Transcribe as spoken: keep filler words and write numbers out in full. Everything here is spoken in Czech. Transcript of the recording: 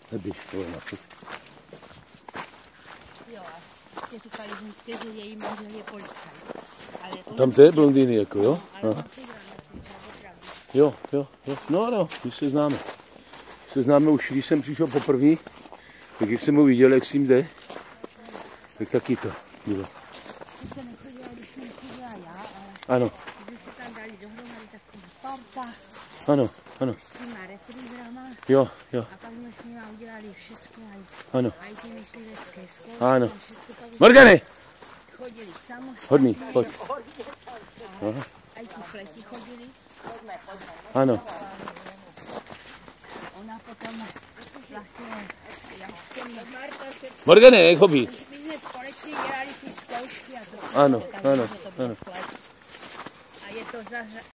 Neběž, to je nachuť. Jo, a ty říkali ženské, že její manžel je policajt. Tam to je blondýny, jako jo? Ale Aha. Jo, jo, jo. No ano, my se známe. Se známe už, když jsem přišel poprvé, tak jak jsem ho viděl, jak s ním jde, tak taky to bylo. Když jsem nechodila, když jsem nechodila já, ale Ano, když se tam dali dohromady takový parta ano, ano. s těma retrieverama Jo, jo, a pak jsme s nima udělali všechno, ano, a i ty myslivecké zkoušky. ano. a všechno pak Morgane! chodili samostatně. Hodný, pojď. Aha, A i ti fleti chodili. ano. Ona potom vlastně, jak s těmi... Morgane, jak ho být? My jsme společně dělali ty zkoušky a to. Ano, takže ano, to bylo ano. flet. A je to za,